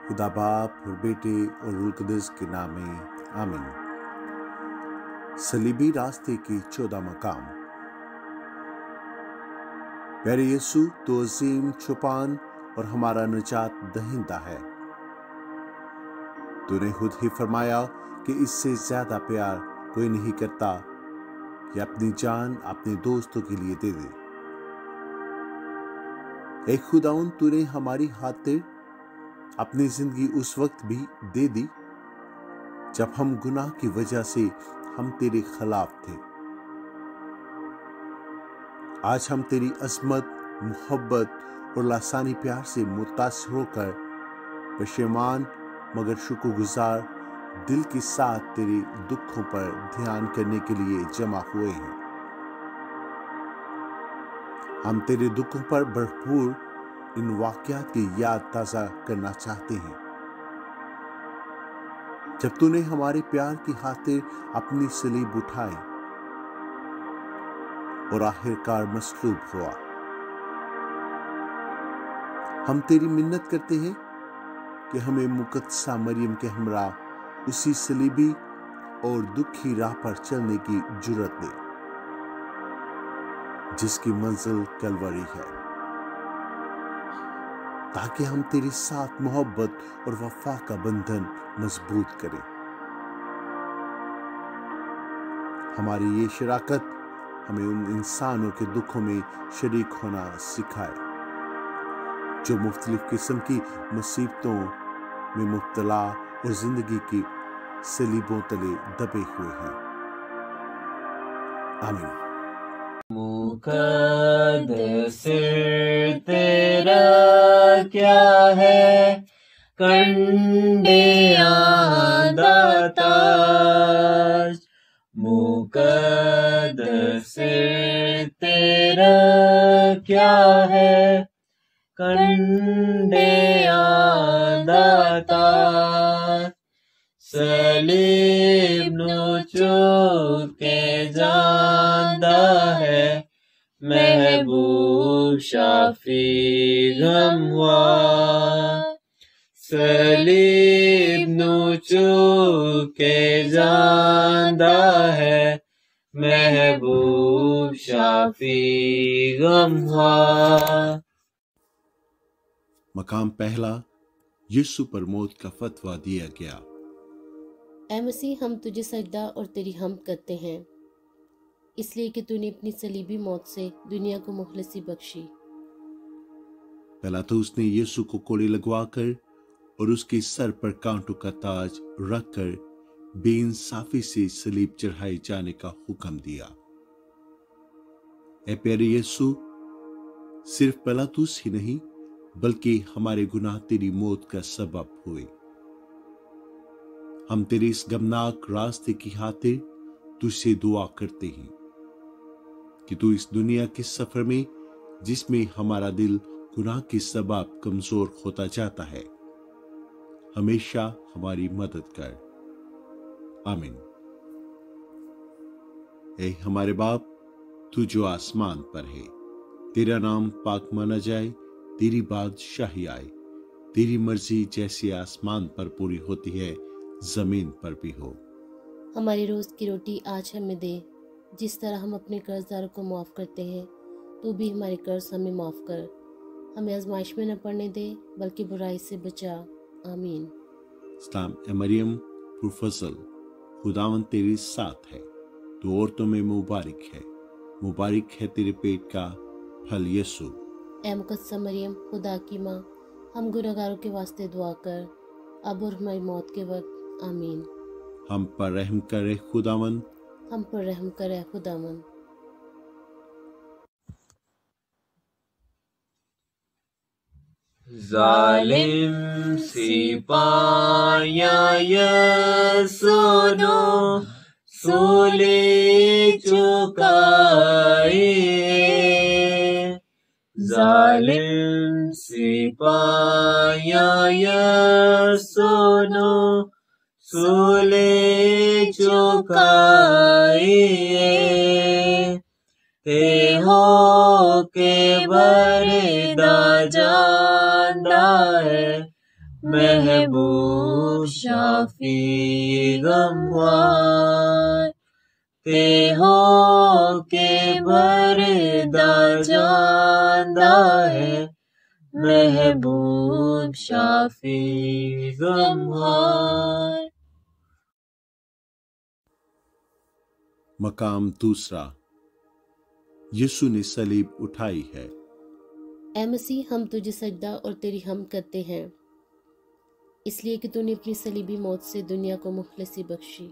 खुदा बाप और बेटे और रूह कुद्दुस के नाम में आमीन। सलीबी रास्ते की 14 मकाम। प्यारे यीशु, तो अजीम, छुपान और हमारा निजात दहिंदा है। तूने खुद ही फरमाया कि इससे ज्यादा प्यार कोई नहीं करता कि अपनी जान अपने दोस्तों के लिए दे दे। ऐ खुदाउन, तूने हमारी खातिर अपनी जिंदगी उस वक्त भी दे दी जब हम गुनाह की वजह से हम तेरे खिलाफ थे। आज हम तेरी अजमत, मोहब्बत और लासानी प्यार से मुतासिर होकर पशेमान मगर शुक्रगुजार दिल के साथ तेरे दुखों पर ध्यान करने के लिए जमा हुए हैं। हम तेरे दुखों पर भरपूर इन वाकयात की याद ताजा करना चाहते हैं जब तूने हमारे प्यार की खातिर अपनी सलीब उठाई और आखिरकार मसलूब हुआ। हम तेरी मिन्नत करते हैं कि हमें मुकद्दसा मरियम के हमरा उसी सलीबी और दुखी राह पर चलने की जुर्रत दे जिसकी मंजिल कलवरी है, ताकि हम तेरे साथ मोहब्बत और वफा का बंधन मजबूत करें। हमारी ये शराकत हमें उन इंसानों के दुखों में शरीक होना सिखाए जो मुख्तलिफ किस्म की मुसीबतों में मुब्तला और जिंदगी की सलीबों तले दबे हुए हैं। आमीन। मुकद्दस तेरा क्या है, कंडे दाताज। मुकद्दस तेरा क्या है, कंडे दाताज। सलीब नु चुक के जांदा है, महबूब शाफी गमवार। सलीब नु चुक के जांदा है, महबूब शाफी गमवार। मकाम पहला, यीशु पर मौत का फतवा दिया गया। ऐ मसीह, हम तुझे सजदा और तेरी हमद करते हैं, इसलिए कि तूने अपनी सलीबी मौत से दुनिया को मुखलसी बख्शी। पहला तो उसने यीशु को कोड़े लगवाकर और उसके सर पर कांटों का ताज रखकर बेइंसाफी से सलीब चढ़ाए जाने का हुक्म दिया। ऐ प्यारे यीशु, सिर्फ पिलातुस ही नहीं बल्कि हमारे गुनाह तेरी मौत का सबब हुए। हम तेरे इस गमनाक रास्ते की खातिर तुझसे दुआ करते हैं कि तू इस दुनिया के सफर में, जिसमें हमारा दिल गुनाह के सबब कमजोर होता जाता है, हमेशा हमारी मदद कर। आमीन। ऐ हमारे बाप, तू जो आसमान पर है, तेरा नाम पाक माना जाए, तेरी बादशाही आए, तेरी मर्जी जैसे आसमान पर पूरी होती है जमीन पर भी हो। हमारी रोज की रोटी आज हमें दे, जिस तरह हम अपने कर्जदारों को माफ करते हैं, तू भी हमारे कर्ज हमें माफ कर। हमें आजमाइश में न पड़ने दे, बल्कि बुराई से बचा। आमीन। सलाम ए मरियम, पुरफज़ल, खुदावंद तेरे साथ है, तो औरतों में मुबारक है तेरे पेट का फल यीशु। ऐ मुकद्दसा मरियम, खुदा की माँ, हम गुनहगारों के वास्ते दुआ कर, अब और हमारी मौत के वक्त। आमीन। हम पर रहम करे खुदावंद, हम पर रहम करे खुदावंद। जालिम सिपाहियाँ सुनो, सूली चुकाइए। जालिम सिपाहियाँ सुनो, सूली चुकाइए। ते हो के बरदा जांदा है, محبوب شافی غمخوار، تے ہو کے بردہ جاندہ ہے، محبوب شافی غمخوار۔ مقام دوسرا، یسوع نے صلیب اٹھائی ہے۔ اے مسیح، ہم تجھے سجدہ اور تیری حمد کرتے ہیں، اس لیے کہ تو نے اپنی صلیبی موت سے دنیا کو مخلصی بخشی۔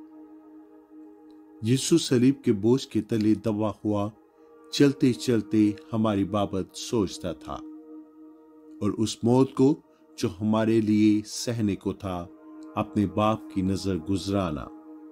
یسوع صلیب کے بوجھ کے تلے دبا ہوا چلتے چلتے ہماری بابت سوچتا تھا، اور اس موت کو جو ہمارے لیے سہنے کو تھا اپنے باپ کی نظر گزرانا۔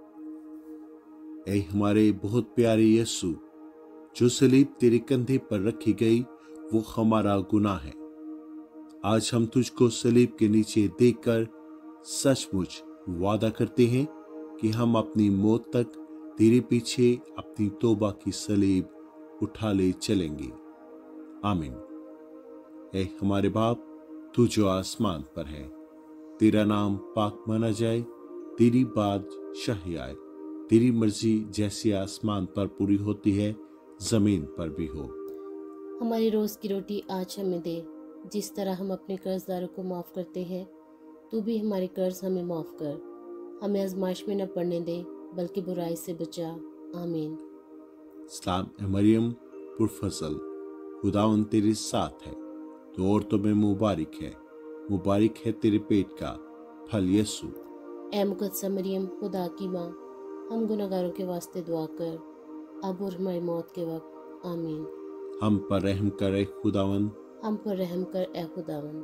اے ہمارے بہت پیارے یسوع، جو صلیب تیرے کندھے پر رکھی گئی وہ ہمارا گناہ ہے۔ آج ہم تجھ کو صلیب کے نیچے دیکھ کر سچ مچ وعدہ کرتے ہیں کہ ہم اپنی موت تک تیرے پیچھے اپنی توبہ کی صلیب اٹھا لے چلیں گے۔ آمین۔ اے ہمارے باپ، تو جو آسمان پر ہے، تیرا نام پاک مانا جائے، تیری بادشاہی آئے، تیری مرضی جیسے آسمان پر پوری ہوتی ہے زمین پر بھی ہو۔ ہماری روز کی روٹی آج ہمیں دے، جس طرح ہم اپنے قرض داروں کو معاف کرتے ہیں تو بھی ہمارے قرض ہمیں معاف کر، ہمیں آزمائش میں نہ پڑنے دے بلکہ برائی سے بچا۔ آمین۔ سلام اے مریم پرفضل، خداوند تیرے ساتھ ہے، تو عورتوں میں مبارک ہے تیرے پیٹ کا پھل یسوع۔ اے مقدسہ مریم، خدا کی ماں، ہم گناہگاروں کے واسطے دعا کر، اب اور ہماری موت کے وقت۔ آمین۔ ہم پر رحم کر اے خداوند، ہم پر رحم کر اے خداوند۔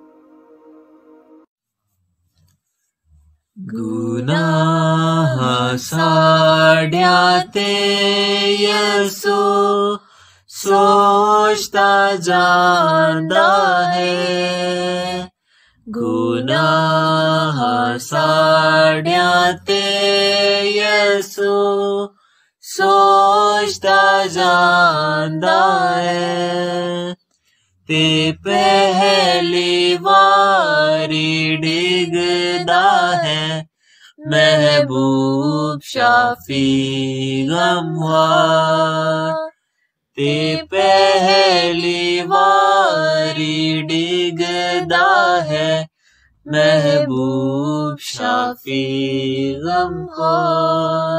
گناہ ساڑیاتے یسوع سوچتا جاندہ ہے، گناہ ساڑیاتے یسوع سوچتا جاندہ ہے، تے پہلی واری ڈگدا ہے، محبوب شافی غمخوار، تے پہلی واری ڈگدا ہے، محبوب شافی غمخوار۔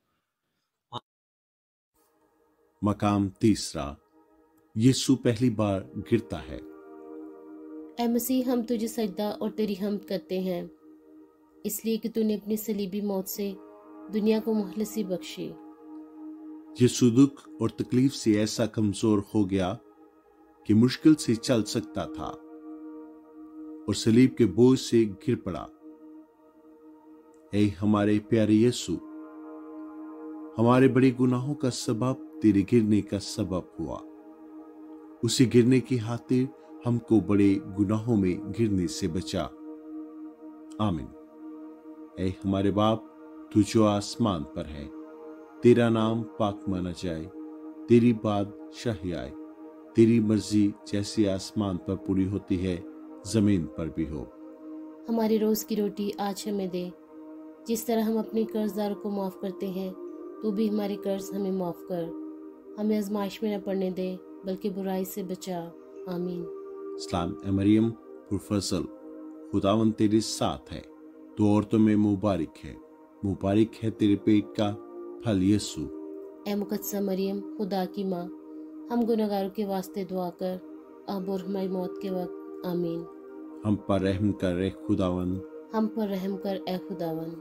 مقام تیسرا، یسوع پہلی بار گرتا ہے۔ اے مسیح، ہم تجھے سجدہ اور تیری حمد کرتے ہیں، اس لیے کہ تو نے اپنی صلیبی موت سے دنیا کو مخلصی بخشی۔ یسوع دکھ اور تکلیف سے ایسا کمزور ہو گیا کہ مشکل سے چل سکتا تھا اور صلیب کے بوجھ سے گر پڑا۔ اے ہمارے پیارے یسوع، ہمارے بڑے گناہوں کا سبب تیرے گرنے کا سبب ہوا، اسی گرنے کی خاطر ہم کو بڑے گناہوں میں گرنے سے بچا۔ آمین۔ اے ہمارے باپ، تو جو آسمان پر ہے، تیرا نام پاک مانا جائے، تیری بادشاہی آئے، تیری مرضی جیسے آسمان پر پوری ہوتی ہے زمین پر بھی ہو۔ ہماری روز کی روٹی آج ہمیں دے، جس طرح ہم اپنے قرض داروں کو معاف کرتے ہیں تو بھی ہمارے قرض ہمیں معاف کر، ہمیں آزمائش میں نہ پڑنے دے بلکہ برائی سے بچا۔ آمین۔ سلام اے مریم پرفضل، خداوند تیرے ساتھ ہے، تو عورتوں میں مبارک ہے تیرے پیٹ کا پھل یسوع۔ اے مقدسہ مریم، خدا کی ماں، ہم گناہگاروں کے واسطے دعا کر، اب اور ہماری موت کے وقت۔ آمین۔ ہم پر رحم کر اے خداوند، ہم پر رحم کر اے خداوند۔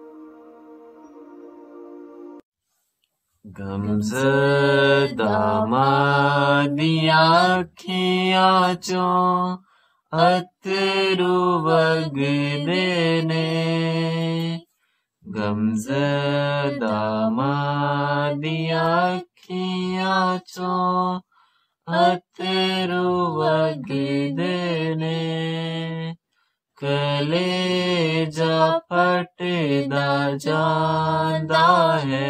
غمزدہ مادیاں کھیاں چوں اترو وگدے نے، غمزدہ مادیاں کھیاں چوں اترو وگدے نے، کلیجہ پھٹدا جاندا ہے،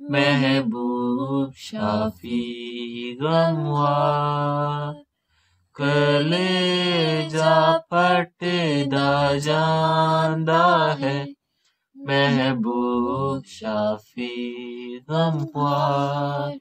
محبوب شافی غمخوار، کلیجا پھٹدا جاندا ہے محبوب شافی غم خوار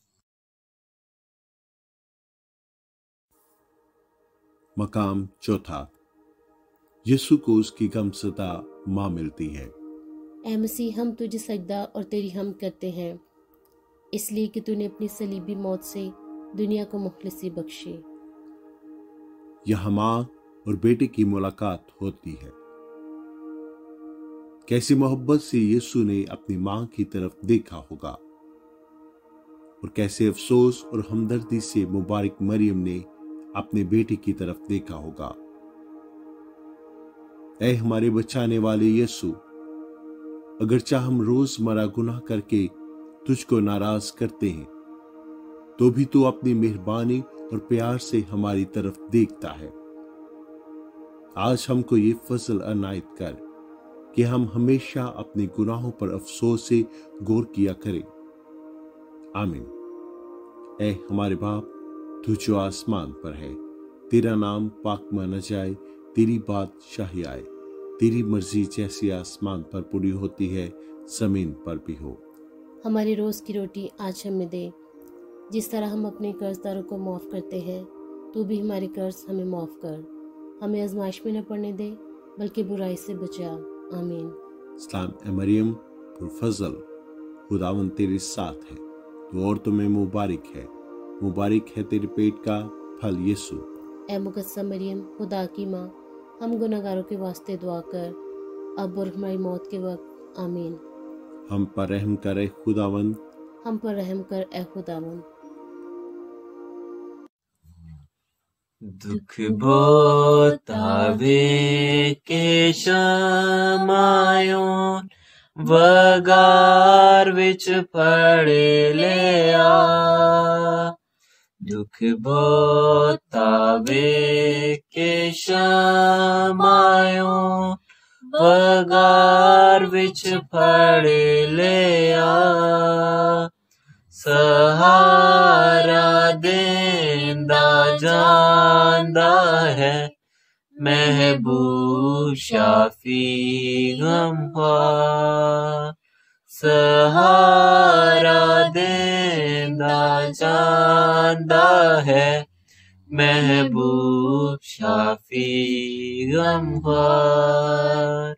مقام چوتھا، یسوع کو اس کی غمزدہ ماں ملتی ہے۔ اے مسیح، ہم تجھے سجدہ اور تیری حمد کرتے ہیں، اس لیے کہ تو نے اپنی صلیبی موت سے دنیا کو مخلصی بخشی۔ یہاں ماں اور بیٹے کی ملاقات ہوتی ہے۔ کیسی محبت سے یسوع نے اپنی ماں کی طرف دیکھا ہوگا، اور کیسے افسوس اور ہمدردی سے مبارک مریم نے اپنے بیٹے کی طرف دیکھا ہوگا۔ اے ہمارے بچانے والے یسوع، اگرچہ ہم روزمرہ گناہ کر کے تجھ کو ناراض کرتے ہیں، تو بھی تو اپنی مہربانی اور پیار سے ہماری طرف دیکھتا ہے۔ آج ہم کو یہ فضل عنایت کر کہ ہم ہمیشہ اپنے گناہوں پر افسوس سے غور کیا کریں۔ آمین۔ اے ہمارے باپ، تو جو آسمان پر ہے، تیرا نام پاک مانا جائے، تیری بادشاہی آئے، تیری مرضی جیسی آسمان پر پوری ہوتی ہے زمین پر بھی ہو۔ ہماری روز کی روٹی آج ہمیں دے، جس طرح ہم اپنے قرض داروں کو معاف کرتے ہیں، تو بھی ہمارے قرض ہمیں معاف کر، ہمیں آزمائش میں نہ پڑنے دے بلکہ برائی سے بچا۔ آمین۔ سلام اے مریم، پرفضل، خداوند تیرے ساتھ ہے، تو عورتوں میں مبارک ہے، مبارک ہے تیرے پیٹ کا پھل یسوع۔ اے مقدسہ مریم، خدا کی ماں، ہم گناہگاروں کے واسطے دعا کر، اب اور ہماری موت کے وقت۔ آمین۔ ہم پر رحم کرے خداوند، ہم پر رحم کر اے خداوند۔ دکھ بوتاوے کے شمایوں وگار وچ پھڑ لیا، دکھ بوتاوے کے شمایوں وگار وچ پھڑ لیا، سہارا دیندا جاندا ہے محبوب شافی غم خوار، سہارا دیندا جاندا ہے محبوب شافی غم خوار۔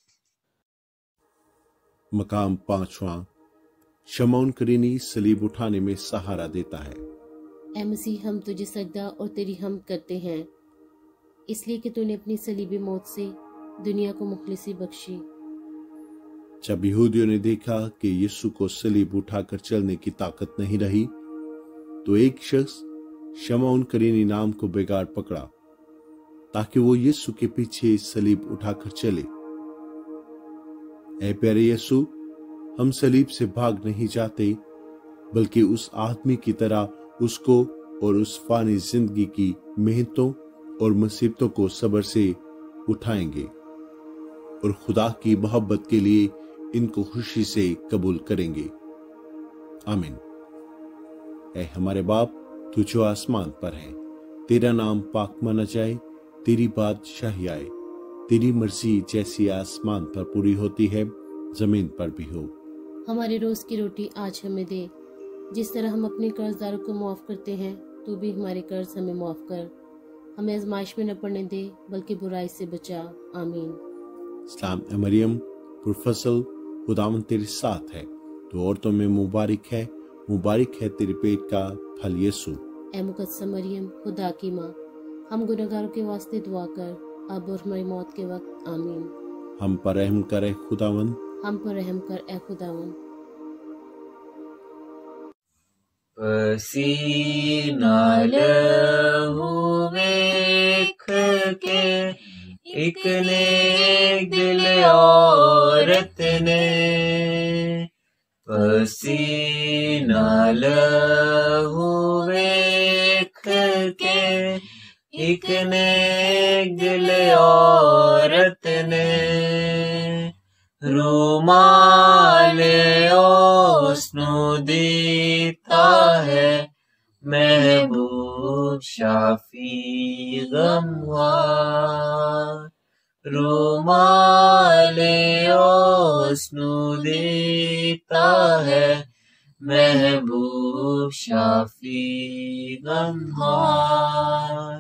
مقام پانچواں، شمعون کرینی صلیب اٹھانے میں سہارا دیتا ہے۔ اے مسیح، ہم تجھے سجدہ اور تیری حمد کرتے ہیں، اس لیے کہ تو نے اپنی صلیبی موت سے دنیا کو مخلصی بخشی۔ جب یہودیوں نے دیکھا کہ یسوع کو صلیب اٹھا کر چلنے کی طاقت نہیں رہی، تو ایک شخص شمعون کرینی نام کو بیگار پکڑا تاکہ وہ یسوع کے پیچھے صلیب اٹھا کر چلے۔ اے پیارے یسوع، ہم صلیب سے بھاگ نہیں جاتے، بلکہ اس آدمی کی طرح اس کو اور اس فانی زندگی کی محنتوں اور مصیبتوں کو صبر سے اٹھائیں گے، اور خدا کی محبت کے لیے ان کو خوشی سے قبول کریں گے۔ آمین۔ اے ہمارے باپ، تو جو آسمان پر ہے، تیرا نام پاک مانا جائے، تیری بادشاہی آئے، تیری مرضی جیسی آسمان پر پوری ہوتی ہے زمین پر بھی ہو۔ ہماری روز کی روٹی آج ہمیں دے، جس طرح ہم اپنے قرض داروں کو معاف کرتے ہیں، تو بھی ہمارے قرض ہمیں معاف کر، ہمیں آزمائش میں نہ پڑنے دے بلکہ برائی سے بچا۔ آمین۔ سلام اے مریم، پرفضل، خداوند تیرے ساتھ ہے، تو عورتوں میں مبارک ہے تیرے پیٹ کا پھل یسوع۔ اے مقدسہ مریم، خدا کی ماں، ہم گناہگاروں کے واسطے دعا کر، اب اور ہماری موت کے وقت۔ آمین۔ ہم پر رحم کرے خداوند، ہم پر رحم کر اے خداوند۔ پسینہ لہو ویکھ کے ایک نیک دل عورت نے، پسینہ لہو ویکھ کے ایک نیک دل عورت نے، رومال اس نو دیتا ہے محبوب محبوب شافی غمخوار رومال حسن دیتا ہے محبوب شافی غمخوار۔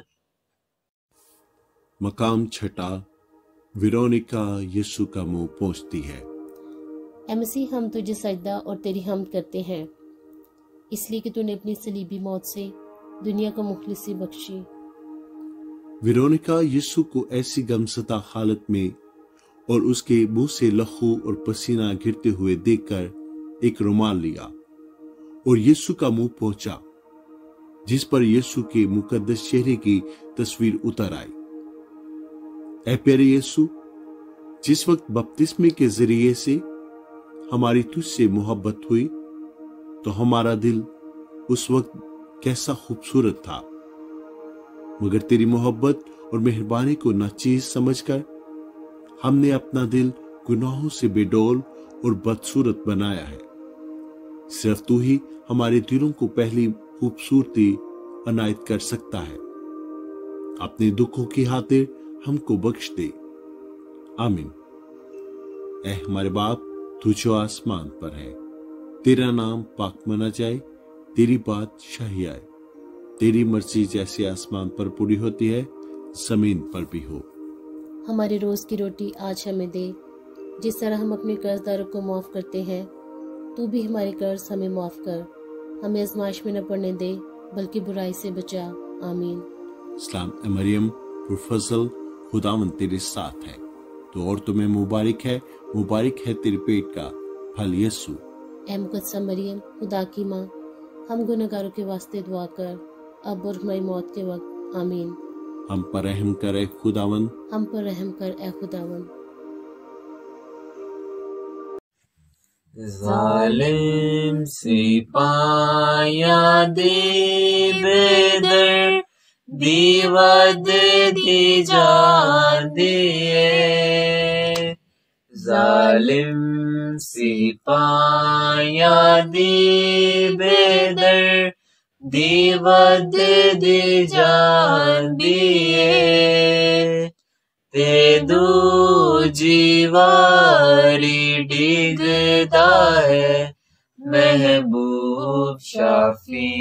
مقام چھٹا، ویرونیکا یسوع کا منہ پوچھتی ہے۔ اے مسیح، ہم تجھے سجدہ اور تیری حمد کرتے ہیں، اس لیے کہ تو نے اپنی صلیبی موت سے دنیا کو مخلصی بخشی۔ ویرونیکا یسوع کو ایسی غمزدہ حالت میں اور اس کے منہ سے لہو اور پسینہ گرتے ہوئے دیکھ کر ایک رومال لیا اور یسوع کا منہ پہنچا، جس پر یسوع کے مقدس چہرے کی تصویر اتر آئی۔ اے پیارے یسوع، جس وقت بپتسمے کے ذریعے سے ہماری تجھ سے محبت ہوئی تو ہمارا دل اس وقت کیسا خوبصورت تھا، مگر تیری محبت اور مہربانی کو ناچیز سمجھ کر ہم نے اپنا دل گناہوں سے بے ڈول اور بدصورت بنایا ہے۔ صرف تو ہی ہمارے دلوں کو پہلی خوبصورتی عنایت کر سکتا ہے۔ اپنے دکھوں کی خاطر ہم کو بخش دے، آمین۔ اے ہمارے باپ، تو جو آسمان پر ہے، تیرا نام پاک مانا جائے، تیری بات شاہی آئے، تیری مرضی جیسے آسمان پر پوری ہوتی ہے زمین پر بھی ہو۔ ہمارے روز کی روٹی آج ہمیں دے، جس طرح ہم اپنے قرض داروں کو معاف کرتے ہیں، تو بھی ہمارے قرض ہمیں معاف کر، ہمیں آزمائش میں نہ پڑنے دے بلکہ برائی سے بچا، آمین۔ سلام اے مریم، پرفضل، خداوند تیرے ساتھ ہے، تو عورتوں میں مبارک ہے تیرے پیٹ کا پھل یسوع۔ اے مقدسہ مریم، خدا کی ماں، ہم گنہگاروں کے واسطے دعا کر، اب اور ہماری موت کے وقت، آمین۔ ہم پر رحم کر اے خداوند، ہم پر رحم کر اے خداوند۔ ظالم سپایا دے بے در دیود دی جان دیے، ظالم سپایا دی بے در دیود دی جان دیے، تے دو جیواری ڈگدا ہے محبوب شافی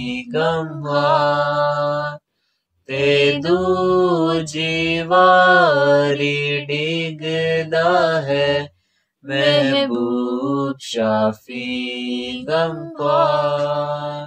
غمخوار، تے دو جیواری ڈگدا ہے محبوب شافی غمخوار۔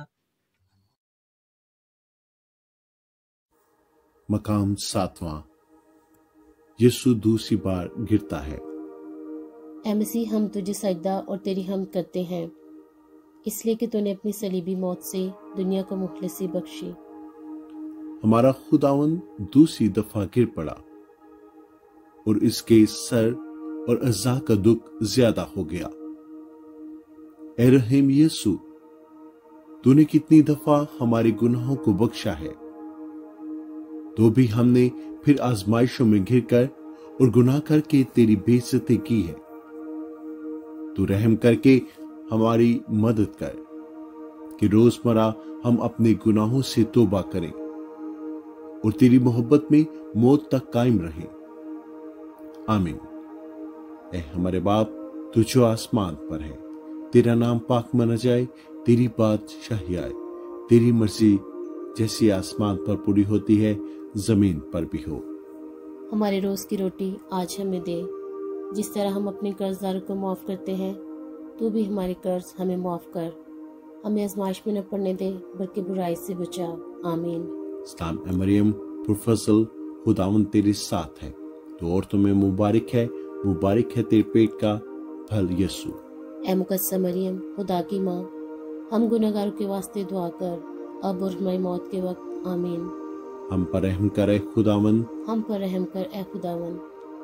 مقام ساتواں، یسوع دوسری بار گرتا ہے۔ اے مسیح، ہم تجھے سجدہ اور تیری حمد کرتے ہیں، اس لیے کہ تو نے اپنی صلیبی موت سے دنیا کو مخلصی بخشی۔ ہمارا خداوند دوسری دفعہ گر پڑا اور اس کے سر اور اعضاء کا دکھ زیادہ ہو گیا۔ اے رحیم یسوع، تو نے کتنی دفعہ ہمارے گناہوں کو بخشا ہے، تو بھی ہم نے پھر آزمائشوں میں گر کر اور گناہ کر کے تیری بے عزتی کی ہے۔ تو رحم کر کے ہماری مدد کر کہ روزمرہ ہم اپنے گناہوں سے توبہ کریں اور تیری محبت میں موت تک قائم رہیں، آمین۔ اے ہمارے باپ، تو جو آسمان پر ہے، تیرا نام پاک مانا جائے، تیری بات شاہی آئے، تیری مرضی جیسی آسمان پر پوری ہوتی ہے زمین پر بھی ہو۔ ہمارے روز کی روٹی آج ہمیں دے، جس طرح ہم اپنے قرض داروں کو معاف کرتے ہیں، تو بھی ہمارے قرض ہمیں معاف کر، ہمیں آزمائش میں نہ پڑنے دے بلکہ برائی سے بچا، آمین۔ سلام اے مریم، پرفضل، خداوند تیرے ساتھ ہے، تو عورتوں میں مبارک ہے تیرے پیٹ کا پھل یسوع۔ اے مقدسہ مریم، خدا کی ماں، ہم گنہگاروں کے واسطے دعا کر، اب اور ہماری موت کے وقت، آمین۔ ہم پر رحم کر اے خداوند، ہم پر رحم کر اے خداوند۔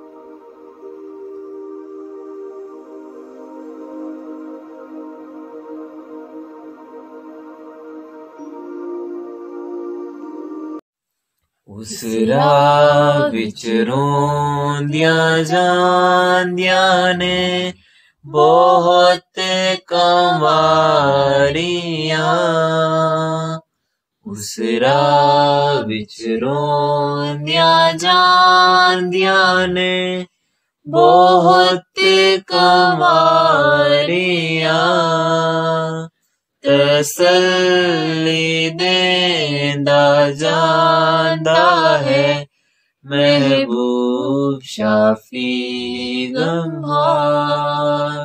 اس راہ وچ روندیاں جاندیاں نے بہت کماریاں، اس راہ وچ روندیاں جاندیاں نے بہت کماریاں تسلی دیندا جاندا ہے محبوب شافی غمہار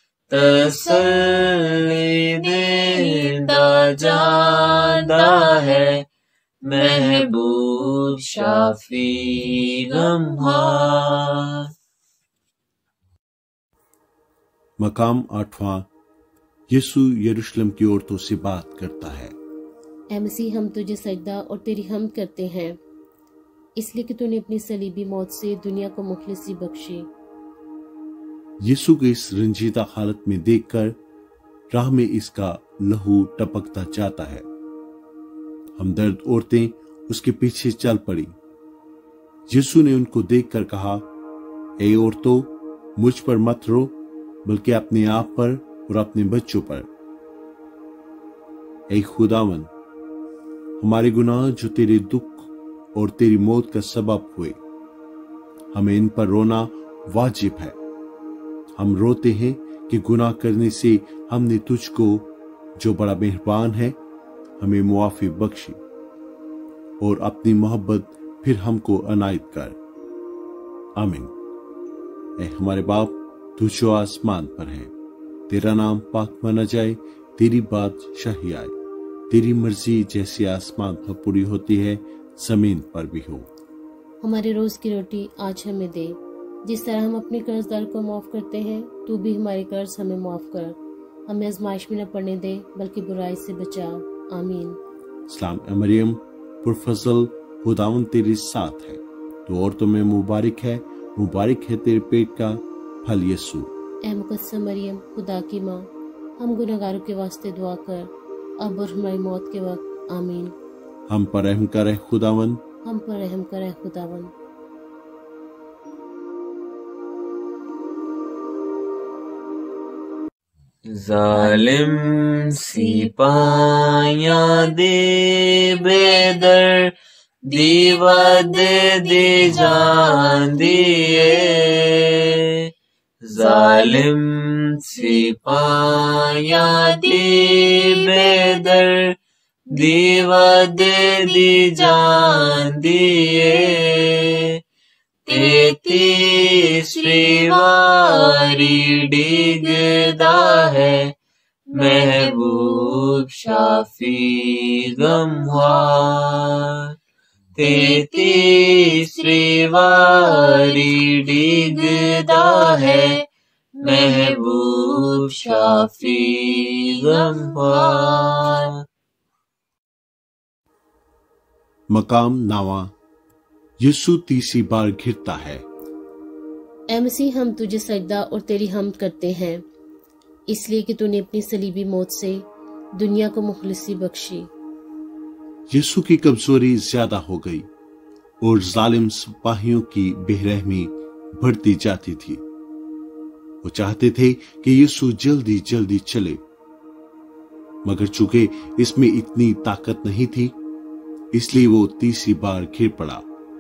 تسلی دیندا جاندا ہے محبوب شافی غمہار۔ مقام 8واں، یسوع یروشلم کی عورتوں سے بات کرتا ہے۔ اے مسیح، ہم تجھے سجدہ اور تیری حمد کرتے ہیں، اس لیے کہ تو نے اپنی صلیبی موت سے دنیا کو مخلصی بخشی۔ یسوع کو اس رنجیدہ حالت میں دیکھ کر راہ میں اس کا لہو ٹپکتا جاتا ہے۔ ہمدرد عورتیں اس کے پیچھے چل پڑی۔ یسوع نے ان کو دیکھ کر کہا، اے عورتوں، مجھ پر مت رو بلکہ اپنے آپ پر اور اپنے بچوں پر۔ اے خداوند، ہمارے گناہ جو تیرے دکھ اور تیری موت کا سبب ہوئے، ہمیں ان پر رونا واجب ہے۔ ہم روتے ہیں کہ گناہ کرنے سے ہم نے تجھ کو جو بڑا مہربان ہے ہمیں معافی بخشی، اور اپنی محبت پھر ہم کو عنایت کر۔ آمین۔ اے ہمارے باپ، تو جو آسمان پر ہے، تیرا نام پاک مانا جائے، تیری بات شاہی آئے، تیری مرضی جیسے آسمان پر پوری ہوتی ہے زمین پر بھی ہو۔ ہمارے روز کی روٹی آج ہمیں دے، جس طرح ہم اپنے قرض دار کو معاف کرتے ہیں تو بھی ہمارے قرض ہمیں معاف کر، ہمیں آزمائش میں نہ پڑنے دے بلکہ برائی سے بچا۔ آمین۔ سلام اے مریم، پرفضل، خداوند تیرے ساتھ ہے، تو عورتوں میں مبارک ہے تیرے پیٹ کا پھل یسوع۔ اے مقدسہ مریم، خدا کی ماں، ہم گنہگاروں کے واسطے دعا کر، اب اور ہماری موت کے وقت۔ آمین۔ ہم پر رحم کر اے خداوند۔ ہم پر رحم کر اے خداوند۔ ظالم سپاہیاں دے بے در دیواد دی جاندیے، ظالم سپاہیاں دی بے در دیواد دی جاندیے، تیسری واری ڈگدا ہے محبوب شافی غمہار، تیسری واری ڈگدا ہے محبوب شافی غمہار۔ مقام 9واں، یسوع تیسری بار گرتا ہے۔ اے مسیح، ہم تجھے سجدہ اور تیری حمد کرتے ہیں، اس لیے کہ تو نے اپنی صلیبی موت سے دنیا کو مخلصی بخشی۔ یسوع کی کمزوری زیادہ ہو گئی اور ظالم سپاہیوں کی بے رحمی بڑھتی جاتی تھی۔ وہ چاہتے تھے کہ یسوع جلدی جلدی چلے، مگر چونکہ اس میں اتنی طاقت نہیں تھی، اس لیے وہ تیسری بار گر پڑا۔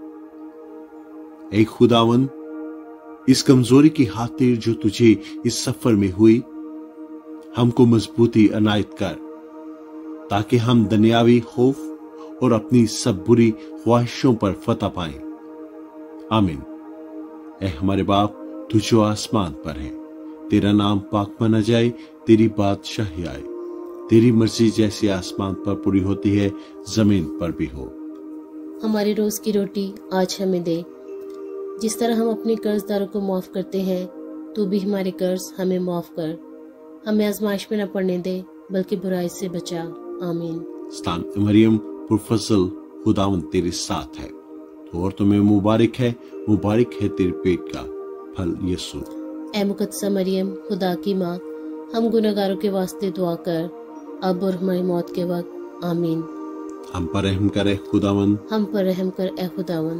اے خداوند، اس کمزوری کی خاطر جو تجھے اس سفر میں ہوئی، ہم کو مضبوطی عنایت کر، تاکہ ہم دنیاوی خوف اور اپنی سب بری خواہشوں پر فتح پائیں۔ آمین۔ اے ہمارے باپ، تو جو آسمان پر ہے، تیرا نام پاک مانا جائے، تیری بات شاہی آئے، تیری مرضی جیسے آسمان پر پوری ہوتی ہے زمین پر بھی ہو۔ ہماری روز کی روٹی آج ہمیں دے، جس طرح ہم اپنے قرض داروں کو معاف کرتے ہیں تو بھی ہمارے قرض ہمیں معاف کر، ہمیں آزمائش میں نہ پڑنے دے بلکہ برائی سے بچا۔ آمین۔ سلام اے مریم، پرفضل، خداوند تیرے ساتھ ہے، تو عورتوں میں مبارک ہے تیرے پیٹ کا پھل یسوع۔ اے مقدسہ مریم، خدا کی ماں، ہم گنہگاروں کے واسطے دعا کر، اب اور ہماری موت کے وقت۔ آمین۔ ہم پر رحم کر اے خداوند۔ ہم پر رحم کر اے خداوند۔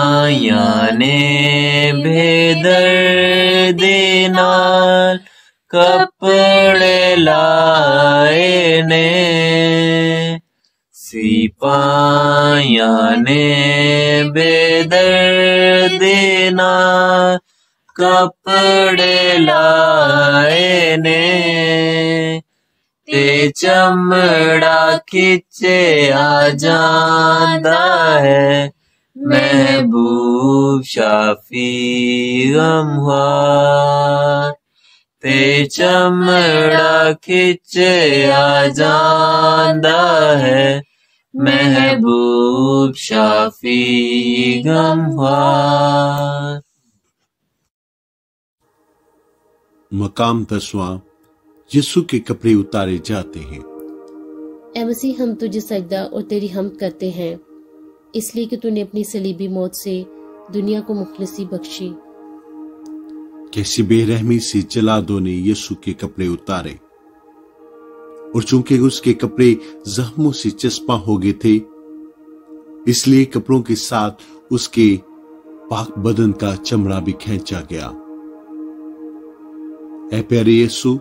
سپاہیاں نے بے دردی نال کپڑے لائے نے، سپاہیاں نے بے دردی نال کپڑے لائے نے، تے چمڑا کھچیا جاندا ہے، محبوب شافی غمخوار، تے چمڑا کھچیا جاندا ہے، محبوب شافی غمخوار۔ مقام 10واں، یسوع کے کپڑے اتارے جاتے ہیں۔ اے مسیح، ہم تجھے سجدہ اور تیری حمد کرتے ہیں، اس لیے کہ تو نے اپنی صلیبی موت سے دنیا کو مخلصی بخشی۔ کیسی بے رحمی سے جلادوں نے یسوع کے کپڑے اتارے، اور چونکہ اس کے کپڑے زخموں سے چسپاں ہو گئے تھے، اس لیے کپڑوں کے ساتھ اس کے پاک بدن کا چمڑا بھی کھینچا گیا۔ اے پیارے یسوع،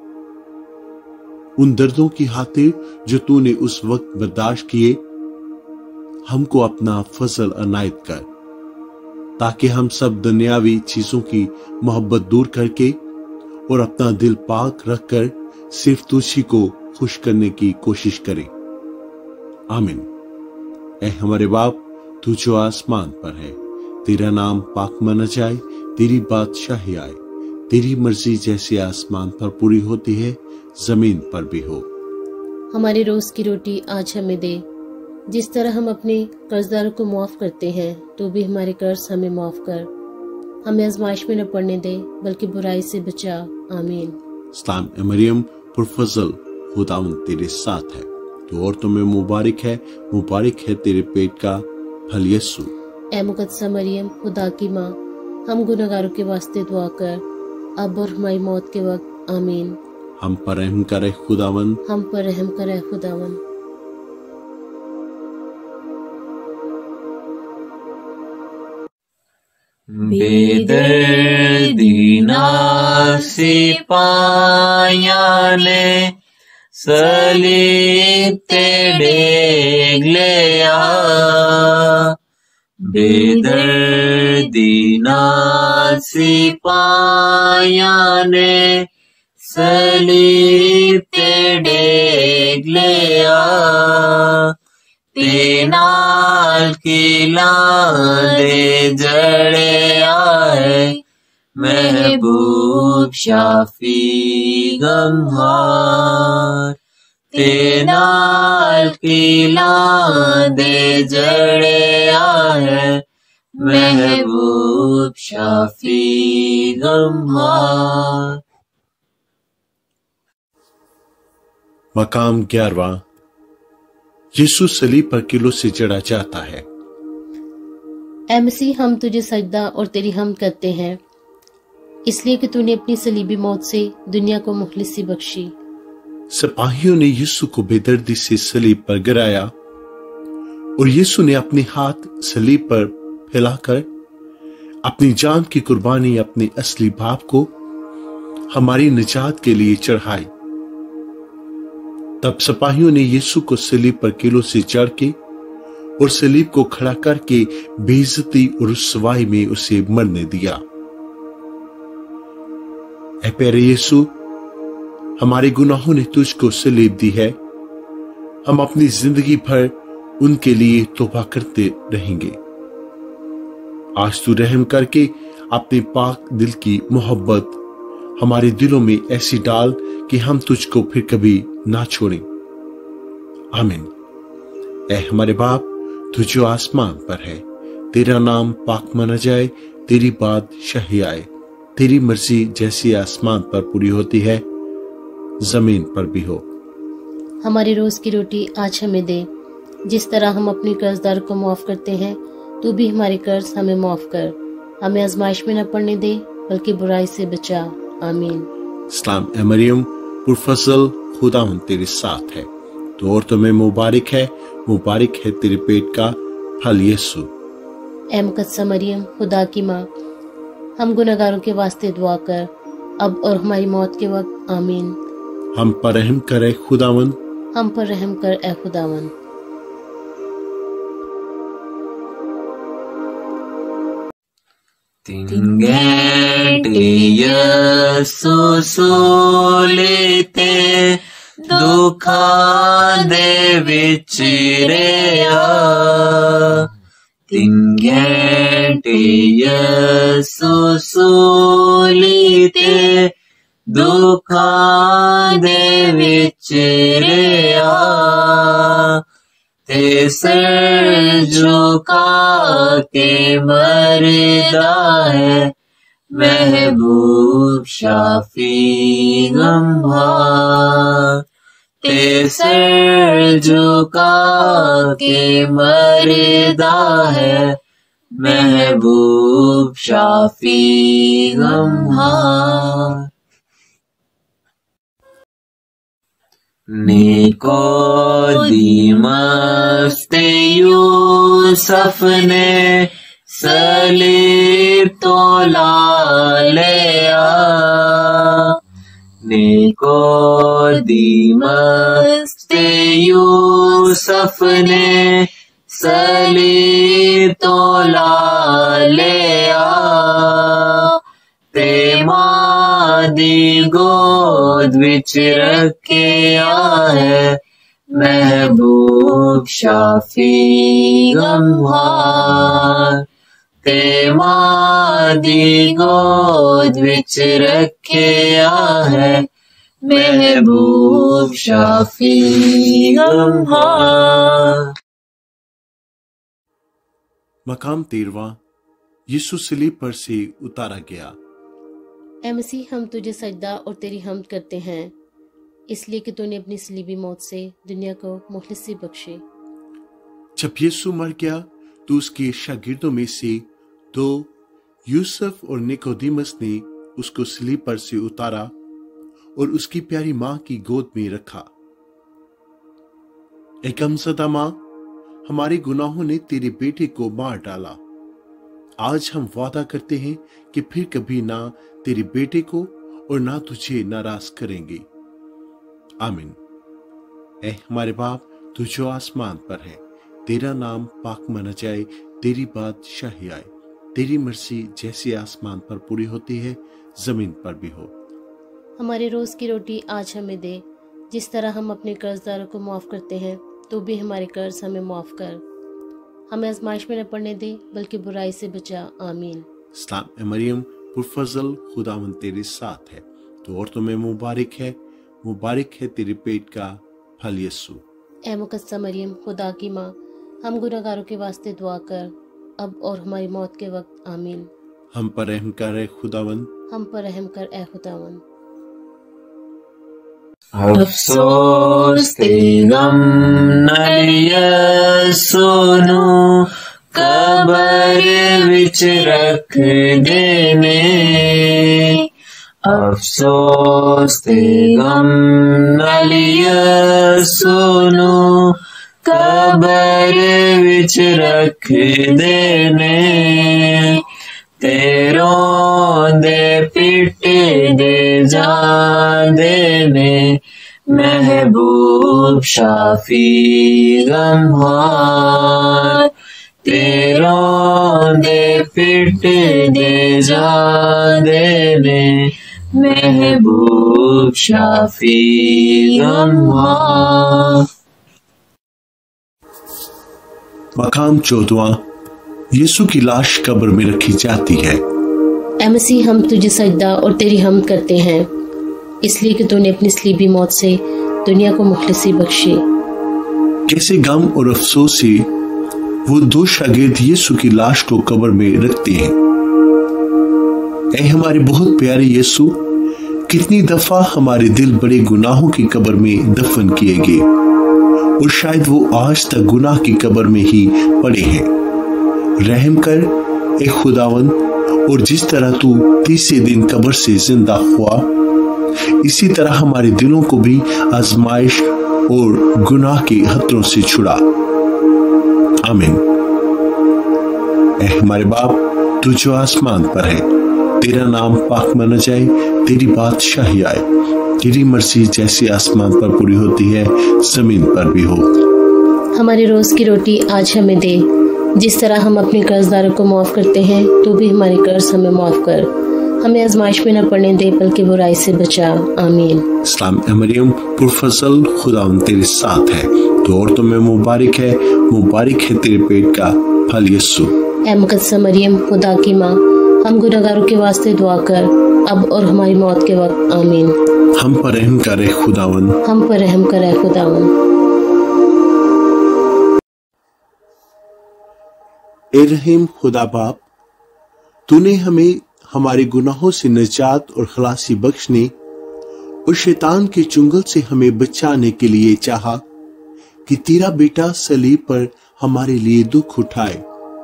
ان دردوں کی خاطر جو تو نے اس وقت برداشت کیے، ہم کو اپنا فضل عنایت کر، تاکہ ہم سب دنیاوی چیزوں کی محبت دور کر کے اور اپنا دل پاک رکھ کر صرف تجھی کو خوش کرنے کی کوشش کریں۔ آمین۔ اے ہمارے باپ، تو جو آسمان پر ہے، تیرا نام پاک مانا جائے، تیری بادشاہی آئے، تیری مرضی جیسے آسمان پر پوری ہوتی ہے، زمین پر بھی ہو۔ ہمارے روز کی روٹی آج ہمیں دے، جس طرح ہم اپنے قرضداروں کو معاف کرتے ہیں، تو بھی ہمارے قرض ہمیں معاف کر، ہمیں آزمائش میں نہ پڑنے دے بلکہ برائی سے بچا۔ آمین۔ سلام اے مریم، پرفضل، خداوند تیرے ساتھ ہے، تو عورتوں میں مبارک ہے تیرے پیٹ کا پھل یسوع۔ اے مقدسہ مریم، خدا کی ماں، ہم گنہگاروں کے واسطے دعا کر، اب اور ہماری موت کے وقت۔ آمین۔ ہم پر رحم کرے خداوند، ہم پر رحم کرے خداوند۔ بے دردی نال سپاہیاں نے صلیب تے ڈیگ لیا، بے دردی نال سپاہیاں نے صلیب تے ڈیگ لیا، تے نال کیلاں دے جڑیا ہے، محبوب شافی غمخوار، تے نال کیلاں دے جڑیا ہے، محبوب شافی غمخوار۔ مقام 11واں، یسوع صلیب پر کلوں سے چڑھا جاتا ہے۔ اے مسیح، ہم تجھے سجدہ اور تیری حمد کرتے ہیں، اس لیے کہ تو نے اپنی صلیبی موت سے دنیا کو مخلصی بخشی۔ سپاہیوں نے یسوع کو بے دردی سے صلیب پر گرایا، اور یسوع نے اپنے ہاتھ صلیب پر پھیلا کر اپنی جان کی قربانی اپنے اصلی باپ کو ہماری نجات کے لیے چڑھائی۔ تب سپاہیوں نے یسوع کو صلیب پر کلوں سے چڑھ کے اور صلیب کو کھڑا کر کے بے عزتی اور رسوائی میں اسے مرنے دیا۔ اے پیارے یسوع، ہمارے گناہوں نے تجھ کو صلیب دی ہے، ہم اپنی زندگی بھر ان کے لیے توبہ کرتے رہیں گے۔ آج تو رحم کر کے اپنے پاک دل کی محبت ہمارے دلوں میں ایسی ڈال کہ ہم تجھ کو پھر کبھی نہ چھوڑیں۔ آمین۔ اے ہمارے باپ، تو جو آسمان پر ہے، تیرا نام پاک مانا جائے، تیری بادشاہی آئے، تیری مرضی جیسی آسمان پر پوری ہوتی ہے، زمین پر بھی ہو۔ ہماری روز کی روٹی آج ہمیں دے، جس طرح ہم اپنے قرضدار کو معاف کرتے ہیں، تو بھی ہمارے قرض ہمیں معاف کر، ہمیں آزمائش میں نہ پڑنے دے بلکہ برائی سے بچا۔ آمین۔ سلام اے مریم، پرفضل، خداوند تیرے ساتھ ہے، تو عورتوں میں مبارک ہے تیرے پیٹ کا پھل یسوع۔ اے مقدسہ مریم، خدا کی ماں، ہم گنہگاروں کے واسطے دعا کر، अब और हमारी मौत के वक्त आमीन। हम पर रहम कर ए खुदावन, हम पर रहम कर ए खुदावन। തിങ്ങേണ്ടി യേശുസുലിത്തെ ദുഃഖാതെ വിച്ചിരയാ തിങ്ങേണ്ടി യേശുസുലിത്തെ ദുഃഖാതെ വിച്ചിരയാ सर झुका के मरदा है महबूब शाफी गम्हार। सर झुका के मरदा है महबूब शाफी गम्हार। निकोदीमस ते यूसुफ ने सलीब तोला लिया। निकोदीमस ते यूसुफ ने सलीब तोला लिया। ते मां दी गोद विच रखिया है महबूब शाफी गम्हार। ते मां दी गोद विच रखिया है महबूब शाफी गम्हार। मकाम 13वां, यीशु सलीब पर से उतारा गया। ऐ मसीह, हम तुझे सजदा और तेरी हम्द करते हैं, इसलिए कि तूने अपनी सलीबी मौत से दुनिया को मुखलिसी बख्शे। जब यीशु मर गया तो उसके शागिर्दों में से दो, यूसुफ और निकोदेमस ने उसको सलीब पर से उतारा और उसकी प्यारी माँ की गोद में रखा। ए गमज़दा माँ, हमारे गुनाहों ने तेरे बेटे को मार डाला। आज हम वादा करते हैं कि फिर कभी ना तेरे बेटे को और ना तुझे नाराज करेंगे। आमीन। ऐ हमारे बाप, तू जो आसमान पर है, तेरा नाम पाक माना जाए, तेरी बादशाही आए, तेरी मर्जी जैसे आसमान पर पूरी होती है जमीन पर भी हो। हमारे रोज की रोटी आज हमें दे, जिस तरह हम अपने कर्जदारों को माफ करते हैं, तो भी हमारे कर्ज हमें माफ कर। हमें आजमाइश में न पड़ने दे, बल्कि बुराई से बचा। आमीन। सलाम ए मरियम, पुरफजल, खुदावंद तेरे साथ है, तो औरतों में मुबारक है तेरे पेट का फल यीशु। ए मुकद्दसा मरियम, खुदा की माँ, हम गुनहगारों के वास्ते दुआ कर, अब और हमारी मौत के वक्त। आमीन। हम पर रहम कर ए खुदावंद, हम पर रहम कर ए खुदावंद। अफसोस ते गम यीशु नू कबर विच रख देने। अफसोस ते गम यीशु नू कबर विच रख देने। तेरों दे पिटे दे जादे ने महबूब शाफी गम्हार। तेरों दे पिटे दे जादे ने महबूब शाफी गम्हार। मकाम 14वां, यीशु की लाश कब्र में रखी जाती है। ऐ मसीह, हम तुझे सजदा और तेरी हम्द करते हैं, इसलिए कि तूने अपनी सलीबी मौत से दुनिया को मुखलिसी बख्शी। कैसे गम और अफसोस से वो दो शागिर्द यीशु की लाश को कब्र में रखते हैं। ऐ हमारे बहुत प्यारे यीशु, कितनी दफा हमारे दिल बड़े गुनाहों की कब्र में दफन किए गए और शायद वो आज तक गुनाह की कब्र में ही पड़े हैं। रहम कर ए खुदावंद, और जिस तरह तू तीसरे दिन कब्र से जिंदा हुआ, इसी तरह हमारे दिलों को भी आजमाइश और गुनाह के खतरों से छुड़ा। आमीन। ए हमारे बाप, तू जो आसमान पर है, तेरा नाम पाक माना जाए, तेरी बादशाही आए, तेरी मर्जी जैसे आसमान पर पूरी होती है जमीन पर भी हो। हमारी रोज की रोटी आज हमें दे, जिस तरह हम अपने कर्जदारों को माफ करते हैं तो भी हमारे कर्ज हमें माफ कर, हमें आजमाइश में न पड़ने दे बल्कि बुराई से बचा, आमीन। सलाम ए मरियम, पुरफजल, खुदावंद तेरे साथ है, तो औरतों में मुबारक है तेरे पेट का फल यीशु। ए मुकद्दस मरियम, खुदा की माँ, हम गुनहगारों के वास्ते दुआ कर, अब और हमारी मौत के वक्त, आमीन। हम पर रहम करे खुदावंद, हम पर रहम करे खुदावंद। ए रहीम खुदा बाप, तूने हमें हमारे गुनाहों से निजात और खलासी बख्शने और शैतान के चुंगल से हमें बचाने के लिए चाहा कि तेरा बेटा सलीब पर हमारे लिए दुख उठाए।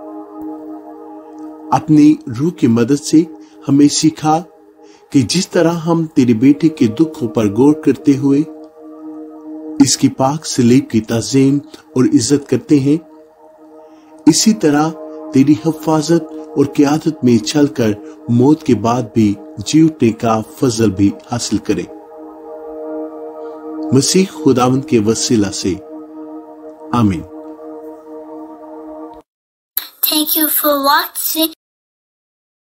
अपनी रूह की मदद से हमें सिखा कि जिस तरह हम तेरे बेटे के दुखों पर गौर करते हुए इसकी पाक सलीब की ताज़ीम और इज्जत करते हैं, इसी तरह तेरी हिफाजत और क़ियादत में चलकर मौत के बाद भी जी उठने का फजल भी हासिल करें। मसीह खुदावंद के वसीला से, आमीन। Thank you for watching.